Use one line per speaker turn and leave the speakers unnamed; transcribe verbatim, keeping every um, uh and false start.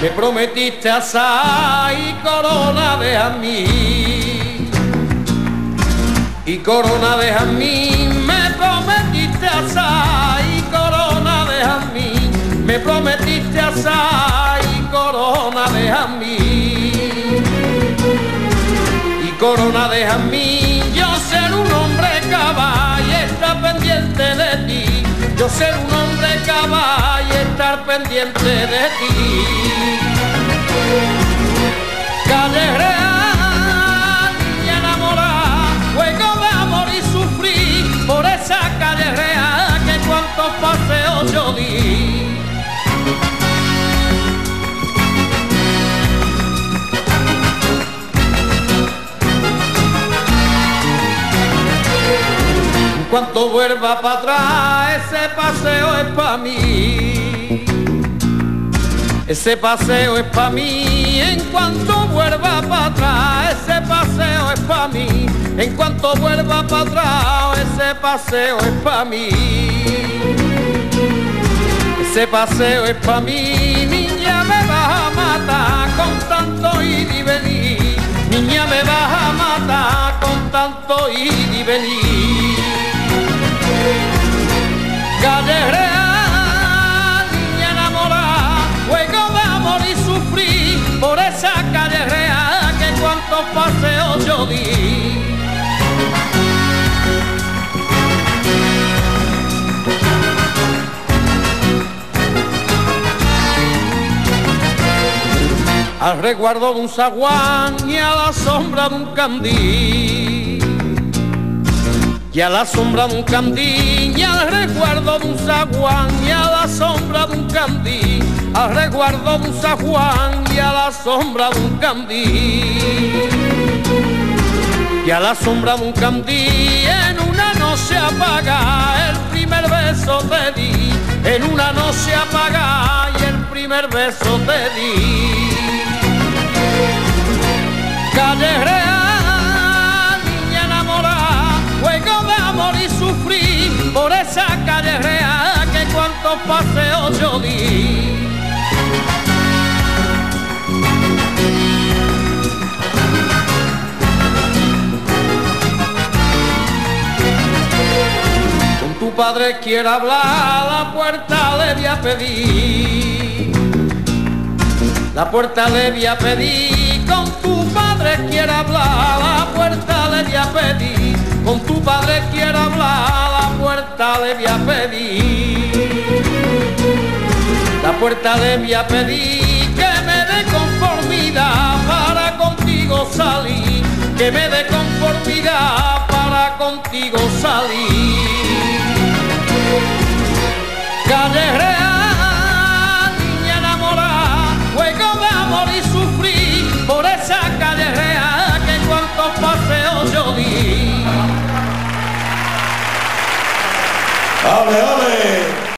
Me prometiste asar y corona de jazmín, y corona de jazmín. Me prometiste asar y corona de jazmín. Me prometiste asar y corona de jazmín, y corona de jazmín. Yo ser un hombre cabal y estar pendiente de ti. Yo ser un hombre cabal y estar pendiente de ti. Calle real, niña enamorada, juego de amor y sufrí por esa calle real que cuantos paseos yo di. Cuanto vuelva para atrás, ese paseo es pa' mí. Ese paseo es pa' mí. En cuanto vuelva para atrás, ese paseo es pa' mí. En cuanto vuelva para atrás, ese paseo es pa' mí. Ese paseo es pa' mí. Niña, me vas a matar con tanto ir y venir. Niña, me vas a matar con tanto ir y venir. Calle real, niña enamorada, juego de amor y sufrí por esa calle real que cuantos paseos yo di. Al resguardo de un zaguán y a la sombra de un candil. Y a la sombra de un candil, y al resguardo de un zaguán, y a la sombra de un candil, al resguardo de un zaguán, y a la sombra de un candil, y a la sombra de un candil, en una noche apagada, el primer beso te di, en una noche apagada, y el primer beso te di. Calle real, niña enamorada, juego de amor y sufrí por esa calle real que cuantos paseos yo di. Con tu padre quiero hablar, la puerta le voy a pedir. La puerta le voy a pedir, con tu padre quiero hablar, la puerta le voy a pedir. Con tu padre quiero hablar, la puerta le voy a pedir. La puerta le voy a pedir que me dé conformidad para contigo salir. Que me dé conformidad para contigo salir. Calle real, niña enamorada, juego de amor y sufrí por esa calle real que cuantos paseos yo di.
¡Ale, ale!